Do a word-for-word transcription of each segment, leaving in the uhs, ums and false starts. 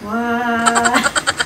Wow!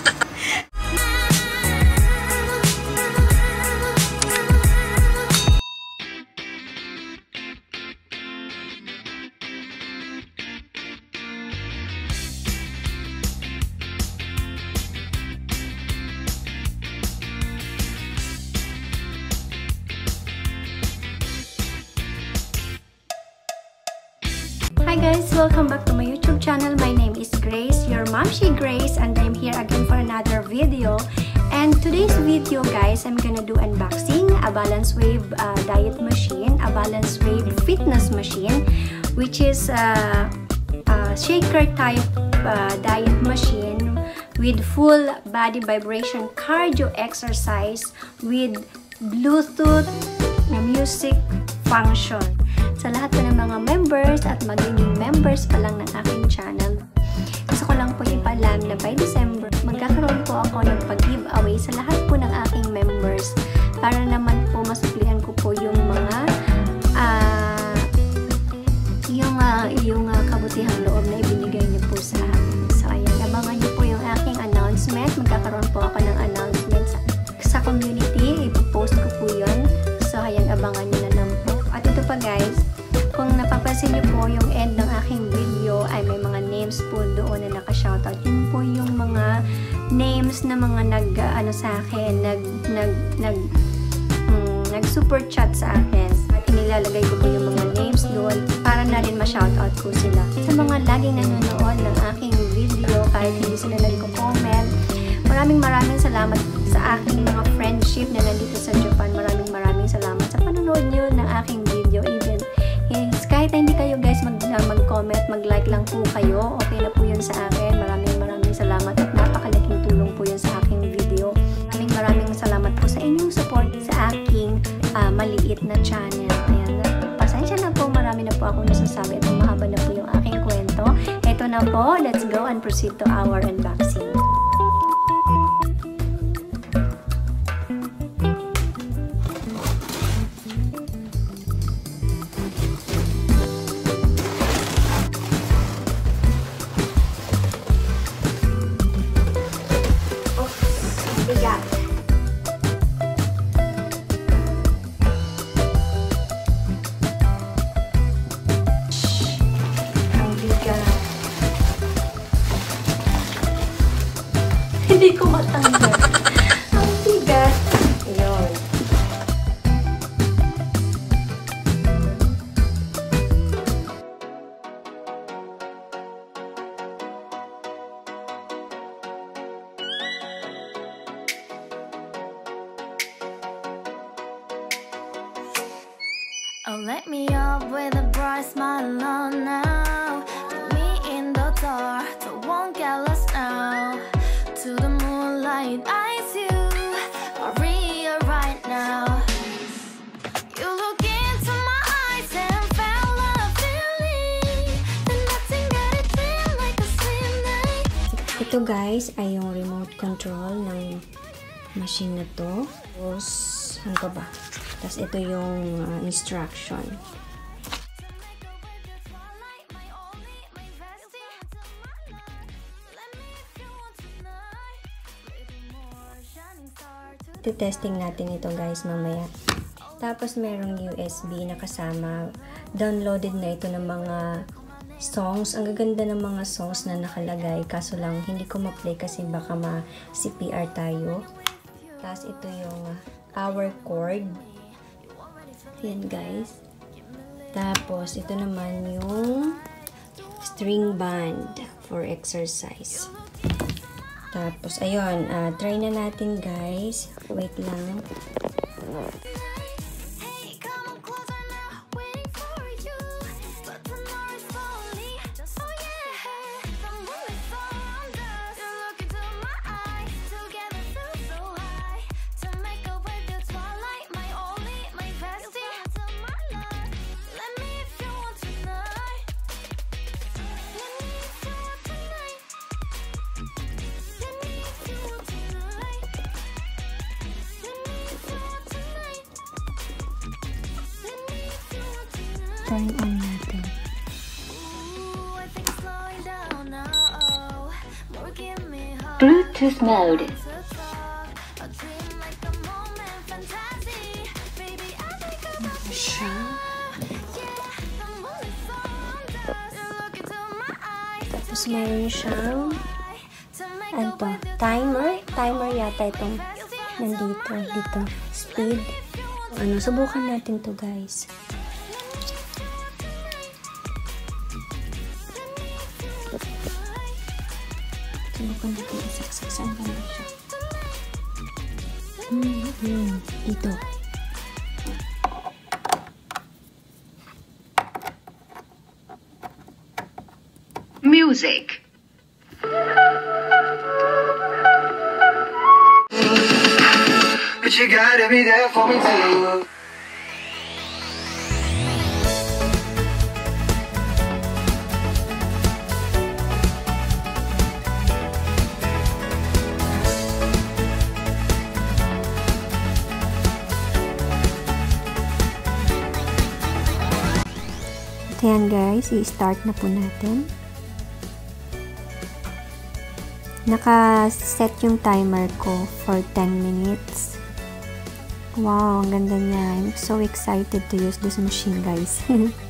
Hi guys, welcome back to my YouTube channel. My name is Grace, your Momshi Grace, and I'm here again for another video. And today's video guys, I'm gonna do unboxing a Balance Wave uh, diet machine, a Balance Wave fitness machine, which is a, a shaker type uh, diet machine with full body vibration cardio exercise with Bluetooth music function. Sa lahat po ng mga members at magiging members pa lang ng aking channel, gusto ko lang po ipalam na by December, magkakaroon po ako ng pag-giveaway sa lahat po ng aking members para naman po masuklihan ko po yung mga uh, yung, uh, yung uh, kabutihang loob na ibinigay niyo po sa akin. So ayan, abangan niyo po yung aking announcement. Magkakaroon po ako ng announcement sa, sa community. Ipopost ko po yun. So ayan, abangan niyo na lang po. At ito pa guys, kung napapansin niyo po yung end ng aking video ay may mga names po doon na naka-shoutout. Yun po yung mga names na mga nag uh, ano sa akin, nag nag nag um, nag super chat sa akin. At inilalagay ko po yung mga names doon para na rin ma-shoutout ko sila. Sa mga laging nanonood ng aking video kahit hindi sila nagko-comment, maraming maraming salamat sa aking mga friendship na nandito sa Japan. Maraming maraming salamat sa panonood niyo ng aking video. Even yes, kahit hindi kayo guys mag, uh, mag-comment, mag-like lang po kayo, okay na po yun sa akin. Maraming maraming salamat at napakalaking tulong po yun sa aking video. Maraming maraming salamat po sa inyong support sa aking uh, maliit na channel. Ayan, pasensya na po, marami na po akong nasasabi at mahaba na po yung aking kwento. Ito na po, let's go and proceed to our unboxing. Bigat. Ang bigat. Hindi ko matanggal. Ang bigat. Ayun. Oh, let me up with a bright smile on now. Put me in the dark, so won't get lost now. To the moonlight, eyes you, Maria right now. You look into my eyes and felt a feeling. Then nothing got it feel like a slim night. Ito guys ay yung remote control ng machine na to. Tapos, ano pa ba? Tapos ito yung uh, instruction. Testing natin ito guys mamaya. Tapos merong U S B na kasama. Downloaded na ito ng mga songs. Ang gaganda ng mga songs na nakalagay. Kaso lang hindi ko ma-play kasi baka ma-C P R tayo. Tapos ito yung uh, power cord. Yan guys. Tapos ito naman yung string band for exercise. Tapos ayun, uh, try na natin guys. Wait lang. Turn on natin. Bluetooth mode. Siya. Tapos mayroon siyang ano to, timer. Timer yata itong nandito. Dito. Speed. Ano, subukan natin to guys. Subukan natin isaksak. Saan ba siya? Hmm, hmm. Dito. Music. But you gotta be there for me too. Ayan guys, i-start na po natin. Naka-set yung timer ko for ten minutes. Wow, ang ganda niya. I'm so excited to use this machine guys.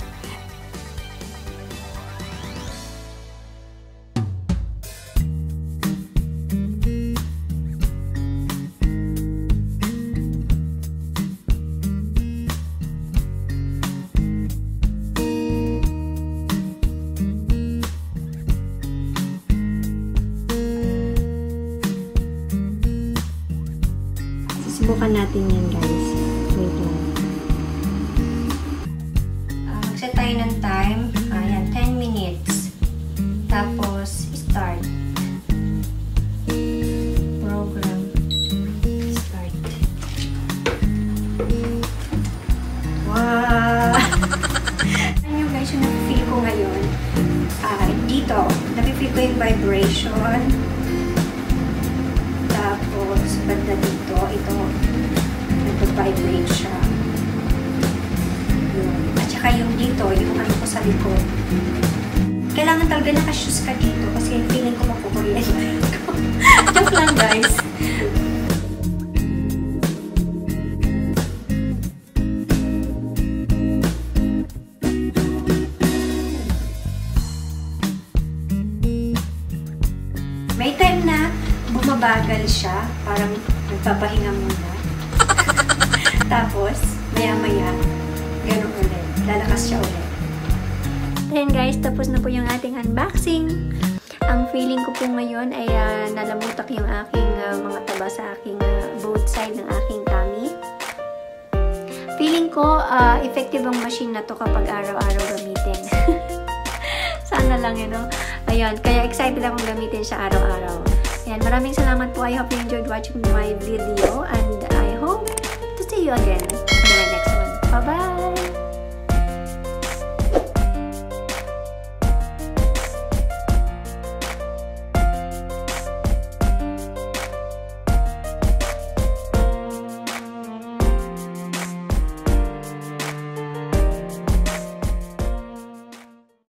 Subukan natin yan guys. Wait lang. Uh, Mag-set tayo ng time. Ayan, ten minutes. Tapos, start. Program. Start. Wow! Ano yung guys yung napifeel ko ngayon? Uh, dito, napifeel ko yung vibration. Tapos, banda dito, ito, nag-vibrate siya. Yun. At saka yung dito, yung ano ko sa likod. Kailangan talaga naka-shoes ka dito kasi feeling ko mapukuryente. Joke lang guys. May time na bumabagal siya, parang nagpapahinga muna. Tapos, maya-maya, gano'n ulit. Lalakas siya ulit. Ayan guys, tapos na po yung ating unboxing. Ang feeling ko po ngayon ay uh, nalamutak yung aking uh, mga taba sa aking uh, both side ng aking tummy. Feeling ko, uh, effective ang machine na to kapag araw-araw gamitin. Sana lang, you know. Ayun, kaya excited akong gamitin siya araw-araw. Ayan, maraming salamat po. I hope you enjoyed watching my video and I hope to see you again.